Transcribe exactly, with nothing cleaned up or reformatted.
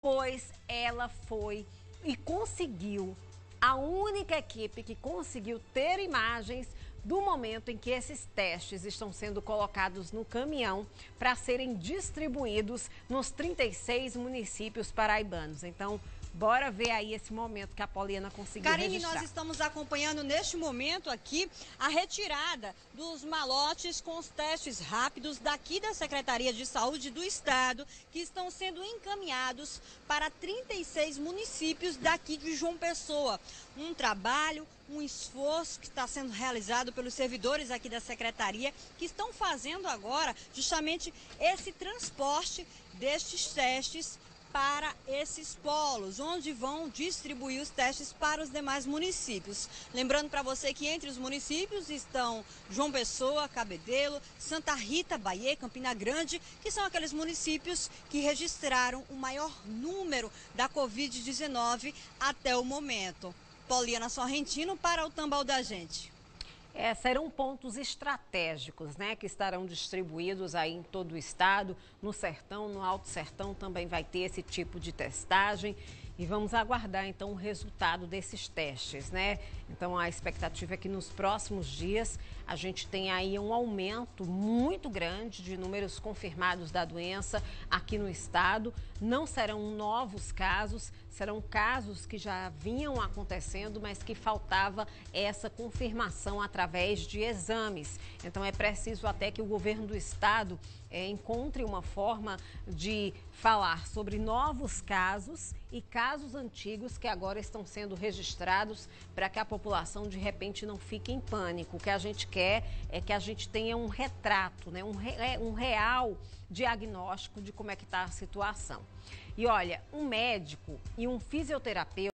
pois ela foi e conseguiu, a única equipe que conseguiu ter imagens do momento em que esses testes estão sendo colocados no caminhão para serem distribuídos nos trinta e seis municípios paraibanos. Então, bora ver aí esse momento que a Poliana conseguiu Karine, registrar. nós estamos acompanhando neste momento aqui a retirada dos malotes com os testes rápidos daqui da Secretaria de Saúde do Estado, que estão sendo encaminhados para trinta e seis municípios daqui de João Pessoa. Um trabalho, um esforço que está sendo realizado pelos servidores aqui da Secretaria, que estão fazendo agora justamente esse transporte destes testes para esses polos, onde vão distribuir os testes para os demais municípios. Lembrando para você que entre os municípios estão João Pessoa, Cabedelo, Santa Rita, Bahia, Campina Grande, que são aqueles municípios que registraram o maior número da covid dezenove até o momento. Poliana Sorrentino para o Tambal da Gente. É, serão pontos estratégicos, né, que estarão distribuídos aí em todo o estado, no Sertão, no Alto Sertão também vai ter esse tipo de testagem e vamos aguardar então o resultado desses testes, né? Então a expectativa é que nos próximos dias a gente tenha aí um aumento muito grande de números confirmados da doença aqui no estado. Não serão novos casos, serão casos que já vinham acontecendo, mas que faltava essa confirmação através de exames. Então é preciso até que o governo do estado é, encontre uma forma de falar sobre novos casos e casos antigos que agora estão sendo registrados para que a população de repente não fique em pânico. O que a gente quer é que a gente tenha um retrato, né? um, re, um real diagnóstico de como é que está a situação. E olha, um médico e um fisioterapeuta